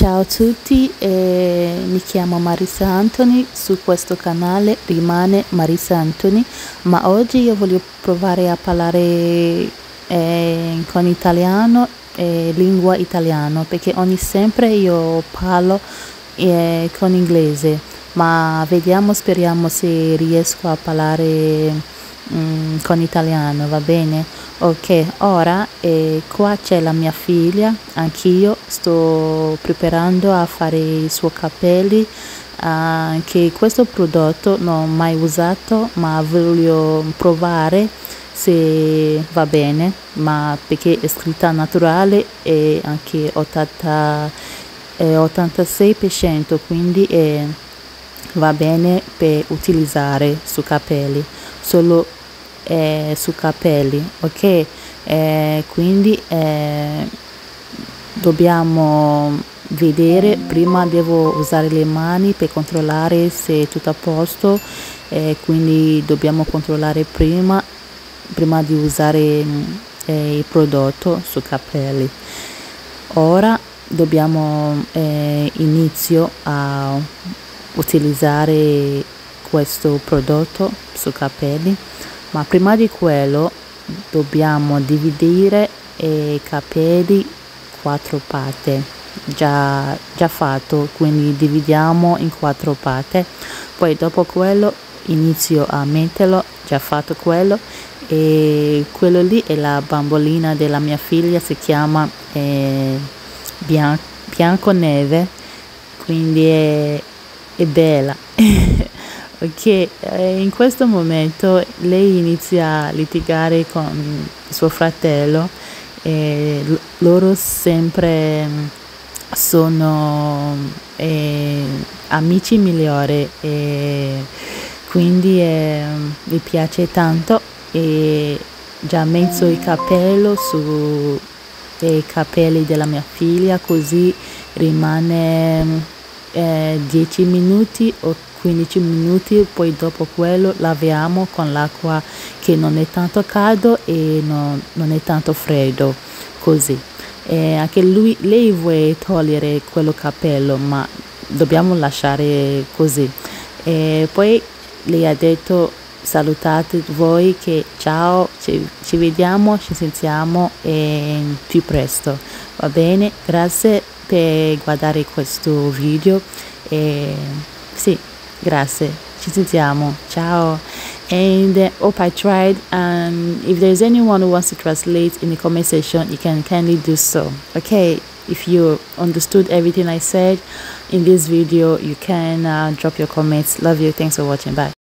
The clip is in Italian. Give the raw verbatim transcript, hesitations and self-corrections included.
Ciao a tutti, eh, mi chiamo Marisa Anthony, su questo canale rimane Marisa Anthony, ma oggi io voglio provare a parlare eh, con italiano e lingua italiana, perché ogni sempre io parlo eh, con inglese, ma vediamo, speriamo se riesco a parlare mm, con italiano, va bene? Ok, ora eh, qua c'è la mia figlia, anch'io sto preparando a fare i suoi capelli, anche questo prodotto non ho mai usato, ma voglio provare se va bene, ma perché è scritta naturale e anche ottanta, eh, ottantasei per cento, quindi eh, va bene per utilizzare su capelli, solo eh, su capelli, ok? Eh, quindi eh, dobbiamo vedere, prima devo usare le mani per controllare se è tutto a posto, eh, quindi dobbiamo controllare prima prima di usare eh, il prodotto su capelli. Ora dobbiamo eh, inizio a utilizzare questo prodotto su capelli, ma prima di quello dobbiamo dividere i capelli quattro parti, già, già fatto, quindi dividiamo in quattro parti, poi dopo quello inizio a metterlo, già fatto quello, e quello lì è la bambolina della mia figlia, si chiama eh, Bian- Bianconeve, quindi è, è bella. Ok, eh, in questo momento lei inizia a litigare con suo fratello e l- loro sempre sono eh, amici migliori, e quindi eh, mi piace tanto, e già messo il capello su i capelli della mia figlia, così rimane eh, dieci minuti o quindici minuti, poi dopo quello laviamo con l'acqua che non è tanto caldo e non, non è tanto freddo, così. E anche lui, lei vuole togliere quello capello, ma dobbiamo lasciare così. E poi lei ha detto salutate voi, che ciao, ci, ci vediamo, ci sentiamo e più presto, va bene? Grazie per guardare questo video e sì, grazie, ci sentiamo, ciao. And uh, hope I tried, and if there's anyone who wants to translate in the comment section, you can kindly do so. Okay, if you understood everything I said in this video, you can uh, drop your comments. Love you, thanks for watching, bye.